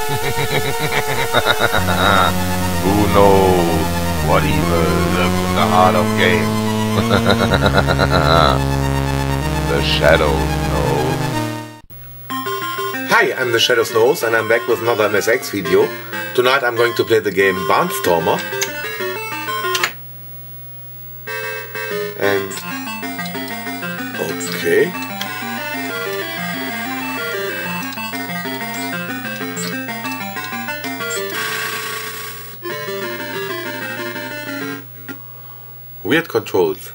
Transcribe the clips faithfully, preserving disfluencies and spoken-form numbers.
Who knows what evil lurks in the heart of games? The Shadow knows. Hi, I'm the Shadow Knows and I'm back with another M S X video. Tonight I'm going to play the game Barnstormer. And... okay. Weird controls.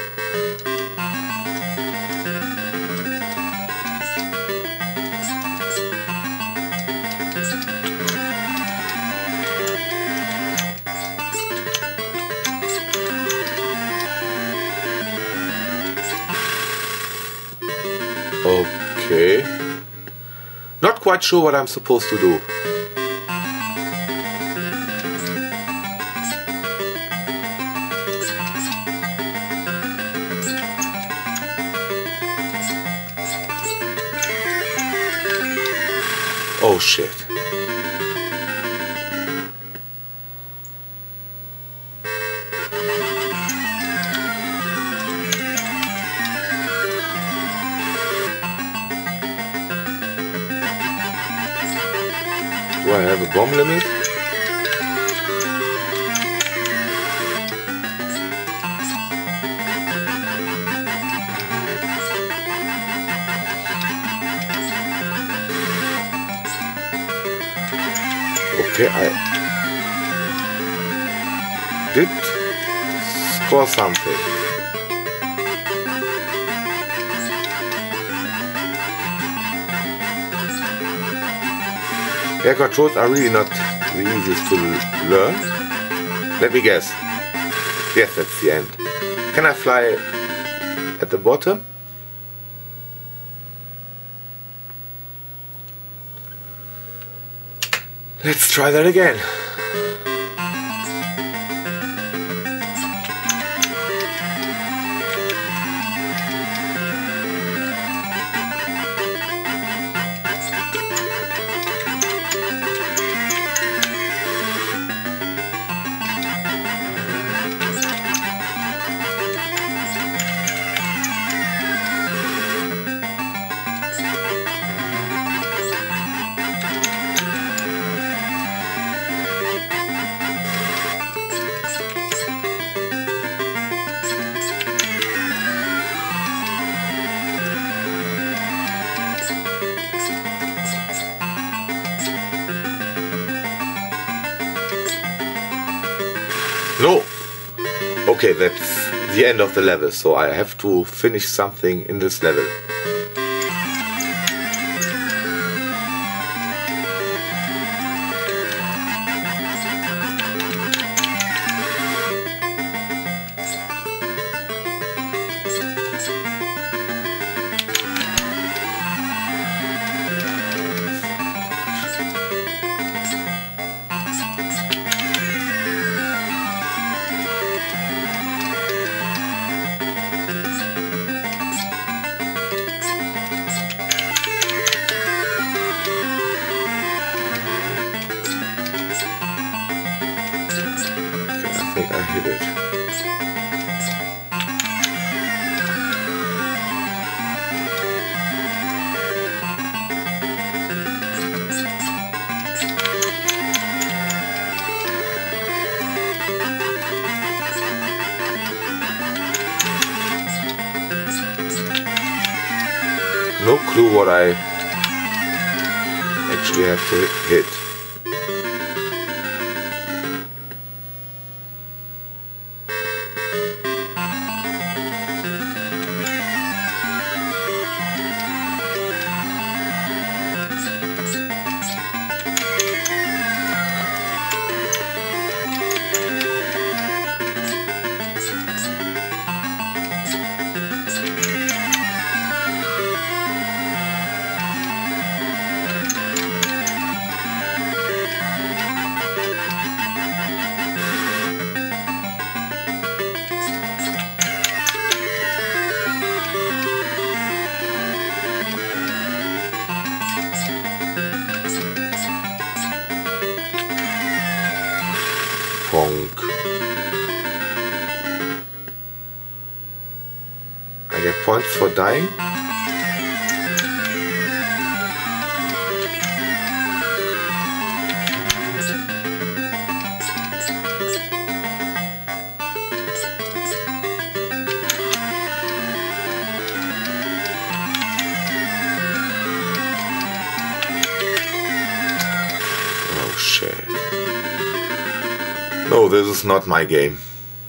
Okay. Not quite sure what I'm supposed to do. Oh shit. Do I have a bomb limit? Okay, I did score something. Air controls are really not the easiest to learn. Let me guess. Yes, that's the end. Can I fly at the bottom? Let's try that again. No! Okay, that's the end of the level, so I have to finish something in this level. I think I hit it. No clue what I actually have to hit. points for dying. Oh shit. No, this is not my game.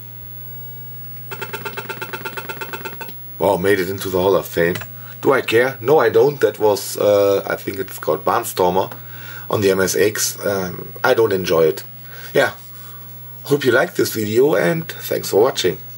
Wow, made it into the Hall of Fame. Do I care? No, I don't. That was, uh, I think it's called Barnstormer on the M S X. Um, I don't enjoy it. Yeah, hope you liked this video and thanks for watching.